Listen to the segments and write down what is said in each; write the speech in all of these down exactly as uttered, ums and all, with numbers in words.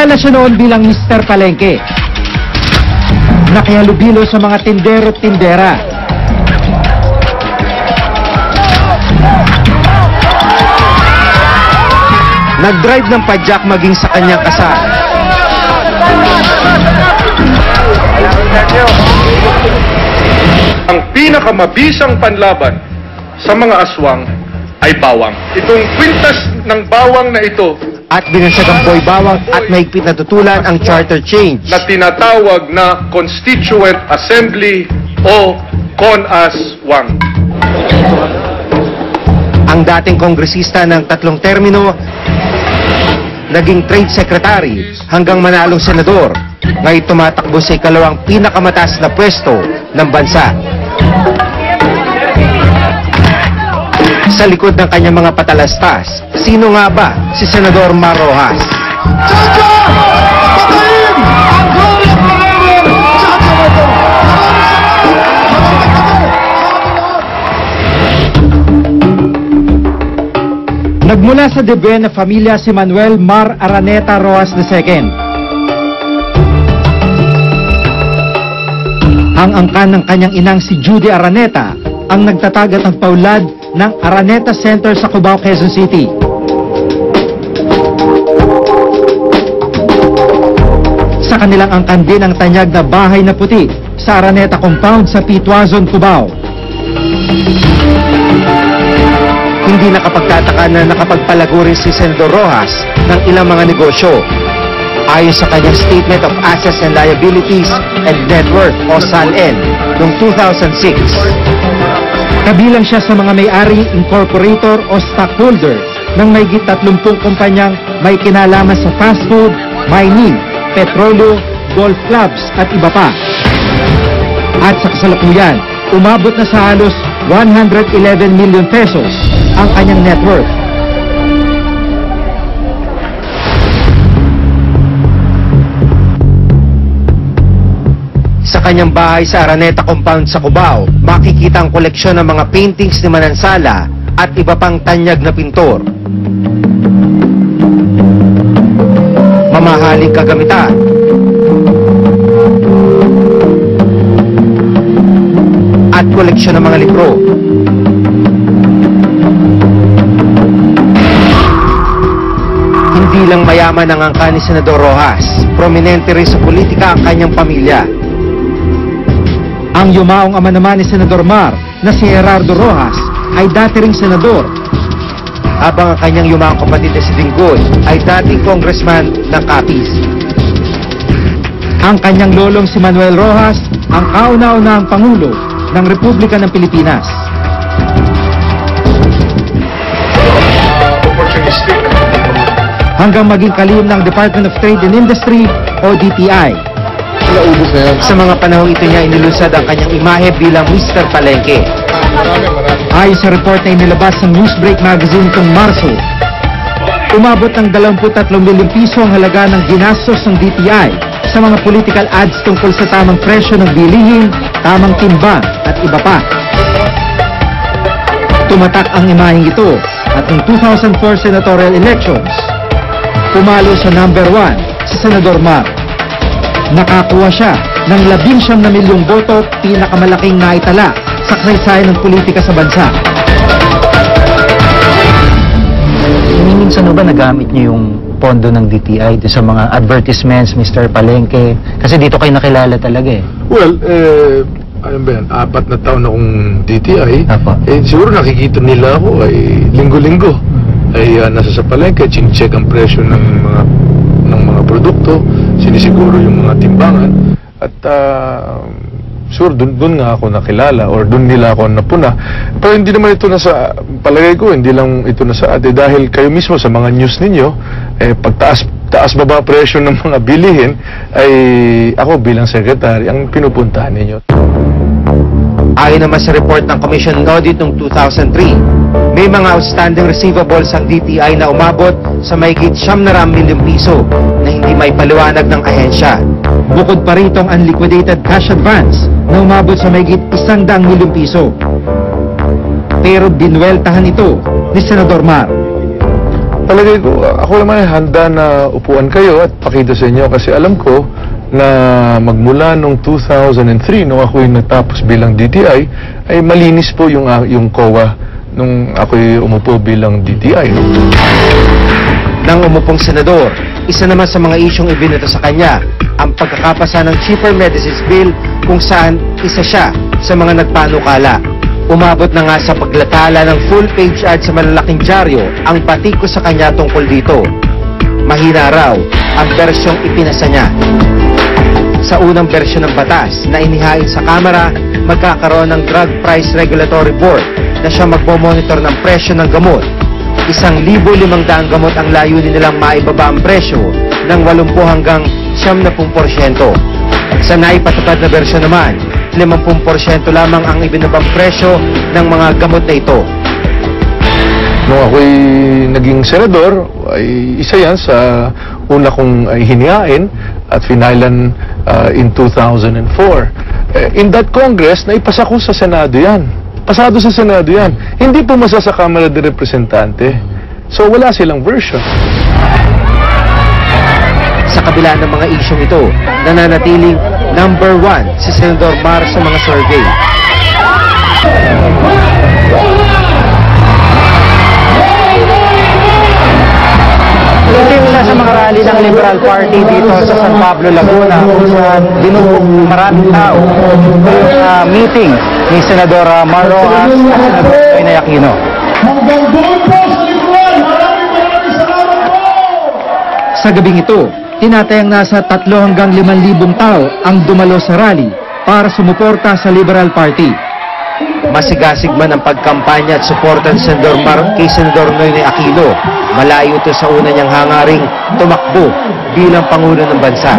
Kilala siya noon bilang mister Palengke. Nakihalubilo sa mga tindero at tindera. Nag-drive ng padyak maging sa kanyang kasal. Ang pinakamabisang panlaban sa mga aswang ay bawang. Itong kwintas ng bawang na ito At binansag ang boy bawang at mahigpit na tutulan ang charter change. na tinatawag na Constituent Assembly o CONASWANG. Ang dating kongresista ng tatlong termino, naging trade secretary hanggang manalong senador. Ngayon tumatakbo sa ikalawang pinakamataas na pwesto ng bansa. Sa likod ng kanyang mga patalastas, sino nga ba si Senador Mar Rojas? Nagmula sa De Buena Familia si Manuel Mar Araneta Rojas the second. Ang angkan ng kanyang inang si Judy Araneta ang nagtatagat ng paulad ng Araneta Center sa Cubao, Quezon City. Sa kanilang angkan din ang tanyag na bahay na puti sa Araneta Compound sa Pituazon, Cubao. Hindi nakapagtataka na nakapagpalago rin si Senador Rojas ng ilang mga negosyo. Ayon sa kanyang Statement of Assets and Liabilities and Net Worth o S A L N noong two thousand six. Kabilang siya sa mga may-ari, incorporator o stockholder ng mahigit tatlumpung kumpanyang may kinalaman sa fast food, mining, petrolyo, golf clubs at iba pa. At sa kasalukuyan, umabot na sa halos one hundred eleven million pesos ang kanyang net worth. Sa kanyang bahay sa Araneta Compound sa Cubao, makikita ang koleksyon ng mga paintings ni Manansala at iba pang tanyag na pintor. Mamahaling kagamitan. At koleksyon ng mga libro. Hindi lang mayaman ang angka ni Senador Rojas, prominente rin sa politika ang kanyang pamilya. Ang yumaong ama naman ni Senador Mar na si Gerardo Rojas ay dati ring senador, habang ang kanyang yumaong kapatid na si Dinggoy ay dating congressman ng Capiz. Ang kanyang lolong si Manuel Rojas ang kauna-unahang Pangulo ng Republika ng Pilipinas. Hanggang maging kalihim ng Department of Trade and Industry o D T I. Sa mga panahong ito niya inilusad ang kanyang imahe bilang mister Palengke. Ayon sa report na inilabas ng Newsbreak magazine itong Marso, umabot ng dalawampu't tatlong milyong piso ang halaga ng ginastos ng D T I sa mga political ads tungkol sa tamang presyo ng bilihin, tamang timbang at iba pa. Tumatak ang imaheng ito at noong two thousand four senatorial elections, pumalo sa number one si Senador Mar. Nakakuha siya ng labing siyam na milyong boto, pinakamalaking naitala sa kasaysayan ng politika sa bansa. Minsan ba nagamit niyo yung pondo ng D T I sa mga advertisements, mister Palengke? Kasi dito kayo nakilala talaga eh. Well, eh, ano ba yan, apat na taon akong D T I. Apo. Eh, siguro nakikita nila ako ay linggo-linggo. Ay uh, nasa sa palengke, chine-check ang presyo ng mga ng mga produkto, sinisiguro yung mga timbangan, at uh, sure, dun, dun nga ako nakilala or dun nila ako napuna. Pero hindi naman ito nasa, palagay ko, hindi lang ito nasa ate dahil kayo mismo sa mga news ninyo, eh, pagtaas taas baba presyo ng mga bilihin, ay ako bilang secretary ang pinupuntahan ninyo. Ayon naman sa report ng Commission on Audit noong two thousand three, may mga outstanding receivables ang D T I na umabot sa mahigit siyam na raang milyong piso na hindi may paliwanag ng ahensya. Bukod pa rito ang unliquidated cash advance na umabot sa mahigit isang daang milyong piso. Pero binuweltahan ito ni Senador Mar. Palagay ko, ako naman ay handa na upuan kayo at pakita sa inyo kasi alam ko na magmula nung two thousand three, nung ako'y natapos bilang D T I, ay malinis po yung, ah, yung C O A nung ako'y umupo bilang D T I. Nang umupong senador, isa naman sa mga isyong ibinato sa kanya ang pagkakapasa ng Cheaper Medicines Bill kung saan isa siya sa mga nagpanukala. Umabot na nga sa paglatala ng full-page ad sa malalaking dyaryo ang patiko sa kanya tungkol dito. Mahina raw ang bersyong ipinasa niya. Sa unang bersyon ng batas na inihain sa Kamara, magkakaroon ng Drug Price Regulatory Board na siya magmomonitor ng presyo ng gamot. Isang libo limang daang gamot ang layunin nilang maibaba ang presyo ng walumpu hanggang siyam na pung porsyento. Sa naipatupad na bersyon naman, limampung porsyento lamang ang ibinabang presyo ng mga gamot na ito. Nung ako'y naging senador, ay isa yan sa una kong ay hinihain at finailan uh, in two thousand four. Eh, in that Congress, naipasa ko sa Senado yan. Pasado sa Senado yan. Hindi pumasa sa Kamara de Representante. So wala silang version. Sa kabila ng mga isyong ito, nananatiling number one si Senador Mar sa mga survey. Isa sa mga rally ng Liberal Party dito sa San Pablo, Laguna, kung saan dinubog maraming tao yung uh, meeting ni Senador uh, Mar Rojas at Senador Noynoy Aquino. Hanggang doon po sa likuran, maraming maraming salamat po! Sa gabing ito, tinatayang nasa tatlo hanggang limang libong tao ang dumalo sa rally para sumuporta sa Liberal Party. Masigasig man ang pagkampanya at suporta ni Senador Mar kay Senador Noynoy Aquino, malayo ito sa una niyang hangaring tumakbo bilang Pangulo ng Bansa.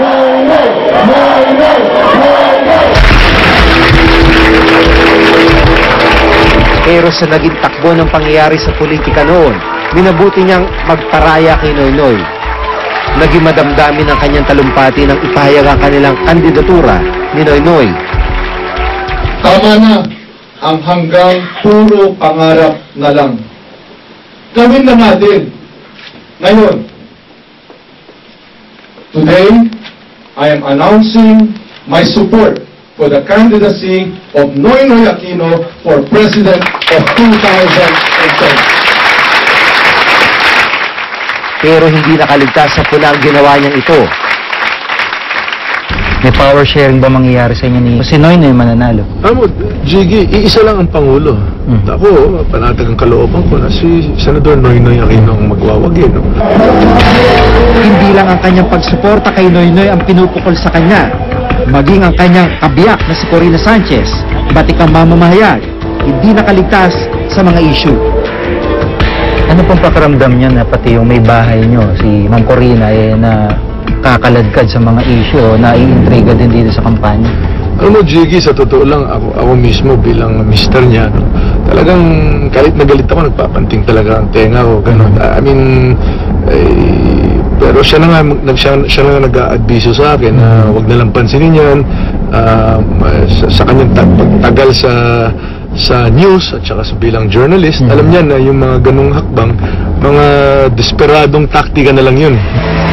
Pero sa naging takbo ng pangyayari sa politika noon, minabuti niyang magparaya kay Noynoy. Naging madamdamin ang kanyang talumpati nang ipahayag ang kanilang kandidatura ni Noynoy. Tama na ang hanggang puro pangarap na lang. Gawin na natin. Ngayon, today, I am announcing my support for the candidacy of Noynoy Aquino for President of two thousand ten. Pero hindi nakaligtas sa pula ang ginawa niyang ito. May power sharing ba mangyayari sa inyo ni si Noynoy mananalo? Amo, Jiggy, iisa lang ang Pangulo. Hmm. At ako, panatag ang kalooban ko na si Senador Noynoy Aquino ang magwawagi. No? Hindi lang ang kanyang pagsuporta kay Noynoy ang pinupukol sa kanya, maging ang kanyang kabiyak na si Corina Sanchez, batikang mamamahayag, hindi nakaligtas sa mga issue. Ano pong pakiramdam niya na pati yung may bahay niyo, si Ma'am Corina, eh, na kakaladkad sa mga issue o naiintriga din dito sa kampanya? Alam mo, Jiggy, sa totoo lang, ako, ako mismo bilang mister niya, no, talagang galit na galit ako, nagpapanting talaga ang tenga ko, gano'n. I mean, eh, pero siya na nga, nag, siya, siya na nga nag-a-adviso sa akin na wag na lang pansinin yan, um, sa, sa kanyang tag- pagtagal sa sa news at saka sa bilang journalist, Mm-hmm. alam niya na yung mga ganong hakbang, mga desperadong taktika na lang yun.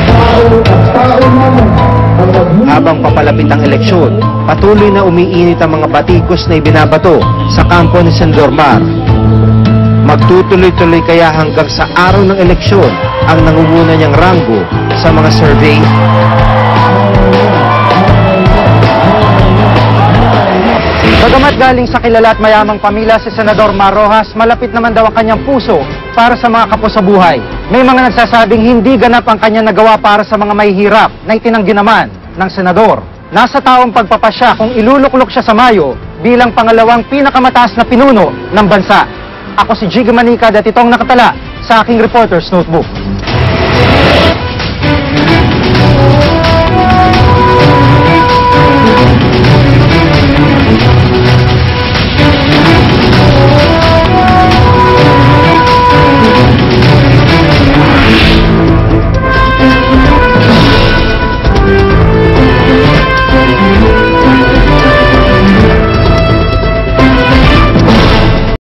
Habang papalapit ang eleksyon, patuloy na umiinit ang mga batikos na ibinabato sa kampo ni Senador Mar. Magtutuloy-tuloy kaya hanggang sa araw ng eleksyon ang nangunguna niyang ranggo sa mga survey? Bagamat galing sa kilala at mayamang pamilya si Senador Mar Rojas, malapit naman daw ang kanyang puso para sa mga kapwa sa buhay. May mga nagsasabing hindi ganap ang kanyang nagawa para sa mga mahihirap na itinanggi naman ng senador. Nasa taong pagpapasya kung iluluklok siya sa Mayo bilang pangalawang pinakamataas na pinuno ng bansa. Ako si Jiggy Manicad at itong nakatala sa aking Reporter's Notebook.